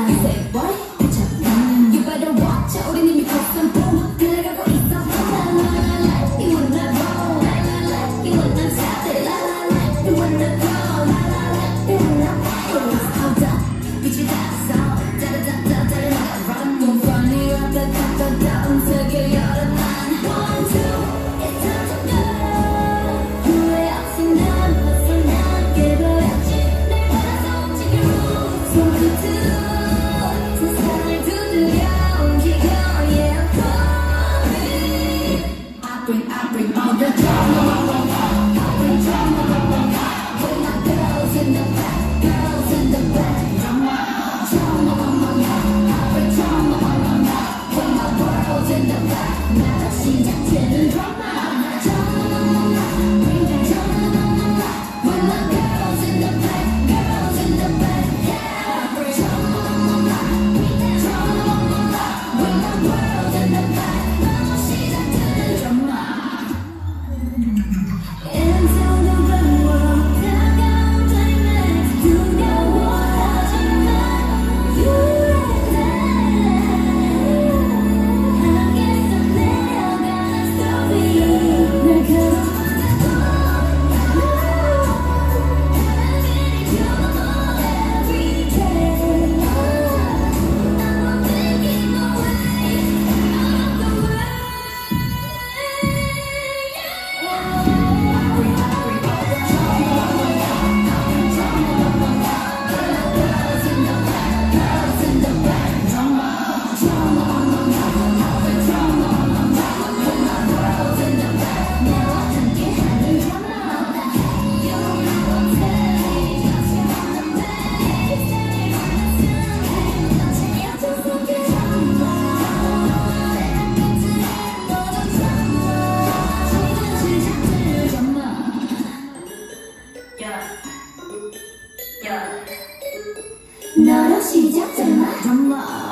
Say what? You better watch out. 우린 이미 걷던 봄 들어가고 있어. You wanna roll, you wanna stop it, you wanna go, you wanna pose. Hold up, 빛이 났어. 따라따라따라 run, move on, 이 왔다 갔다 다음 세계 열어난. One, two, it's time to go. 후회 없이 남았어. 난 깨버렸지. 내 바라서 움직여. 손끝으로 세상을 두드려 움직여. Yeah, call me. I bring all the drama. I bring drama. Bring my girls in the back, girls in the back. Drama, drama. I bring drama. Bring my world in the back. 나로 시작되는 drama. Drama, bring the drama. Bring my girls in the back, girls in the back. Yeah, I bring drama. Bring my world in the back. 나로 시작되는 drama. Into the real world, 다가온 climax. 두려워하지만 you and I 함께서 내어가는 story. 날 걸어가도 every day. I'm thinking away out of the way. 너로 시작된 말